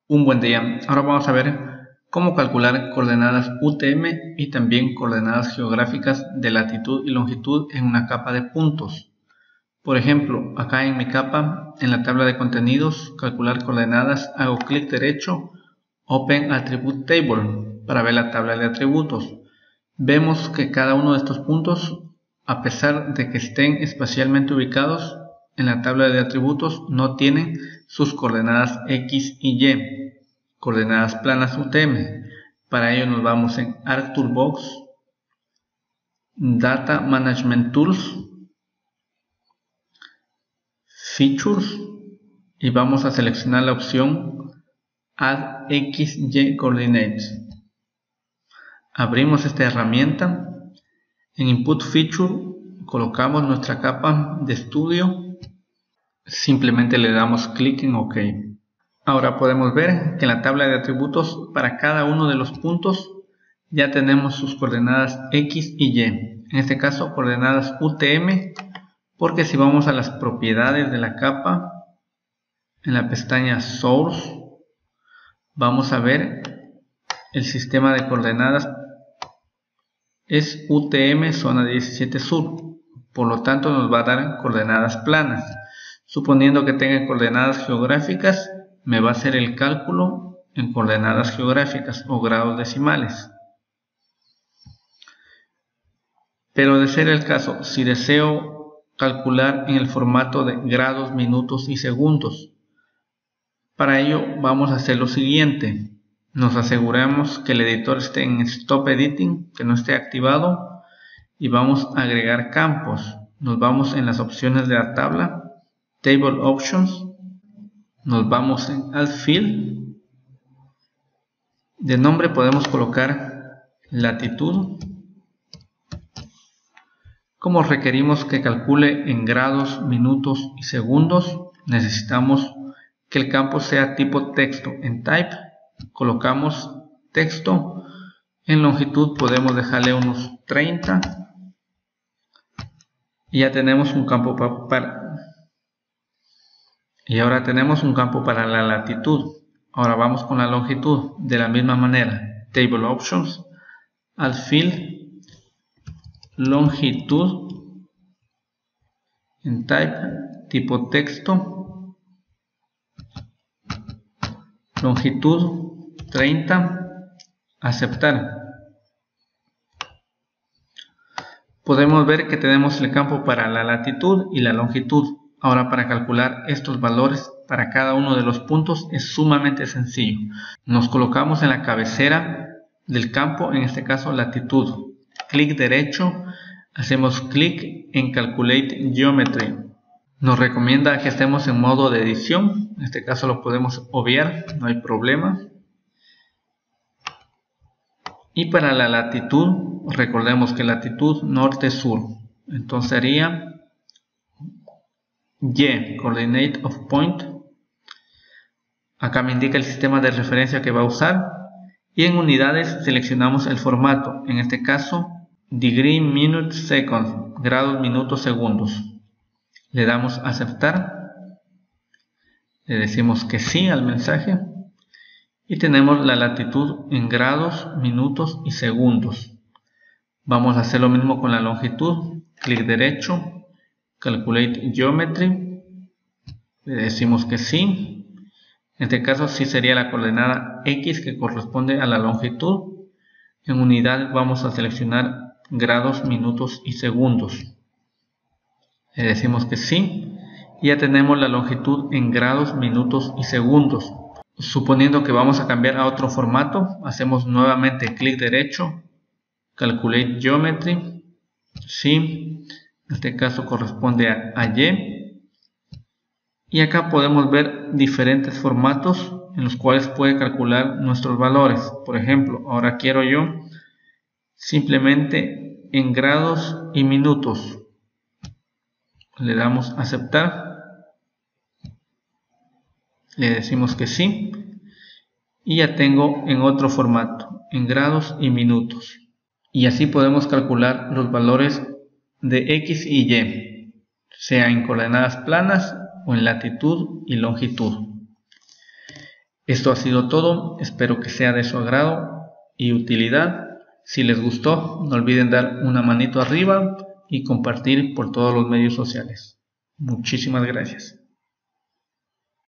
Un buen día. Ahora vamos a ver cómo calcular coordenadas UTM y también coordenadas geográficas de latitud y longitud en una capa de puntos. Por ejemplo, acá en mi capa, en la tabla de contenidos, calcular coordenadas, hago clic derecho, Open Attribute Table, para ver la tabla de atributos. Vemos que cada uno de estos puntos, a pesar de que estén espacialmente ubicados en la tabla de atributos, no tienen sus coordenadas X y Y, coordenadas planas UTM. Para ello nos vamos en ArcToolbox, Data Management Tools, Features y vamos a seleccionar la opción Add XY Coordinates. Abrimos esta herramienta. En Input Feature colocamos nuestra capa de estudio. Simplemente le damos clic en OK. Ahora podemos ver que en la tabla de atributos para cada uno de los puntos ya tenemos sus coordenadas X y Y. En este caso coordenadas UTM, porque si vamos a las propiedades de la capa, en la pestaña Source, vamos a ver el sistema de coordenadas es UTM zona 17 sur, por lo tanto nos va a dar coordenadas planas. Suponiendo que tenga coordenadas geográficas, me va a hacer el cálculo en coordenadas geográficas o grados decimales. Pero de ser el caso, si deseo calcular en el formato de grados, minutos y segundos, para ello vamos a hacer lo siguiente. Nos aseguramos que el editor esté en Stop Editing, que no esté activado, y vamos a agregar campos. Nos vamos en las opciones de la tabla, Table Options, nos vamos en Add Field. De nombre podemos colocar latitud. Como requerimos que calcule en grados, minutos y segundos, necesitamos que el campo sea tipo texto. En Type colocamos texto. En longitud podemos dejarle unos 30. Y ya tenemos un campo y ahora tenemos un campo para la latitud. Ahora vamos con la longitud. De la misma manera, Table Options, Add Field, longitud, en Type, tipo texto, longitud 30, aceptar. Podemos ver que tenemos el campo para la latitud y la longitud. Ahora, para calcular estos valores para cada uno de los puntos es sumamente sencillo. Nos colocamos en la cabecera del campo, en este caso latitud. Clic derecho, hacemos clic en Calculate Geometry. Nos recomienda que estemos en modo de edición. En este caso lo podemos obviar, no hay problema. Y para la latitud, recordemos que latitud norte-sur. Entonces sería Y, Coordinate of Point. Acá me indica el sistema de referencia que va a usar. Y en unidades seleccionamos el formato. En este caso, Degree, Minute, Seconds, grados, minutos, segundos. Le damos a aceptar. Le decimos que sí al mensaje. Y tenemos la latitud en grados, minutos y segundos. Vamos a hacer lo mismo con la longitud. Clic derecho, Calculate Geometry. Le decimos que sí. En este caso sí sería la coordenada X que corresponde a la longitud. En unidad vamos a seleccionar grados, minutos y segundos. Le decimos que sí. Y ya tenemos la longitud en grados, minutos y segundos. Suponiendo que vamos a cambiar a otro formato, hacemos nuevamente clic derecho, Calculate Geometry, sí, en este caso corresponde a Y. Y acá podemos ver diferentes formatos en los cuales puede calcular nuestros valores. Por ejemplo, ahora quiero yo simplemente en grados y minutos. Le damos a aceptar. Le decimos que sí. Y ya tengo en otro formato, en grados y minutos. Y así podemos calcular los valores de X y Y, sea en coordenadas planas o en latitud y longitud. Esto ha sido todo, espero que sea de su agrado y utilidad. Si les gustó, no olviden dar una manito arriba y compartir por todos los medios sociales. Muchísimas gracias.